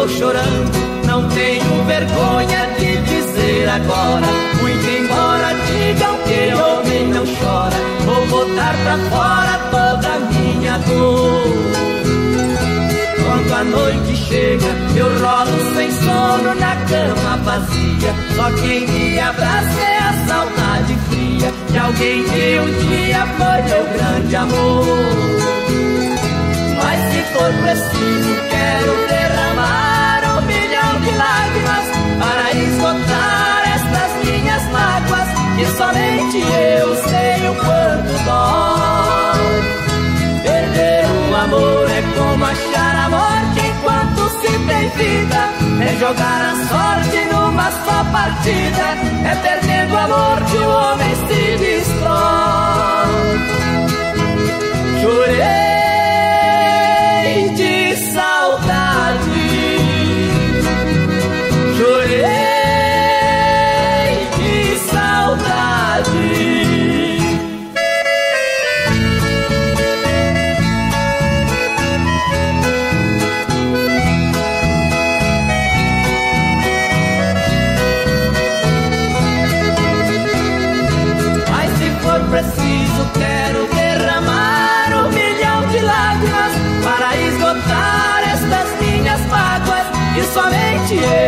estou chorando, não tenho vergonha de dizer agora. Muito embora digam que homem não chora, vou botar pra fora toda a minha dor. Quando a noite chega, eu rolo sem sono na cama vazia. Só quem me abraça é a saudade fria de alguém que um dia foi meu grande amor. Mas se for preciso, quero derramar 1 milhão de lágrimas para esgotar estas minhas mágoas, que somente eu sei o quanto dói. Perder o amor é como achar a morte enquanto se tem vida. É jogar a sorte numa só partida, é perdendo o amor que o homem se destrói. Chorei de saudade, chorei de saudade. Preciso, quero derramar 1 milhão de lágrimas para esgotar estas minhas mágoas, que somente eu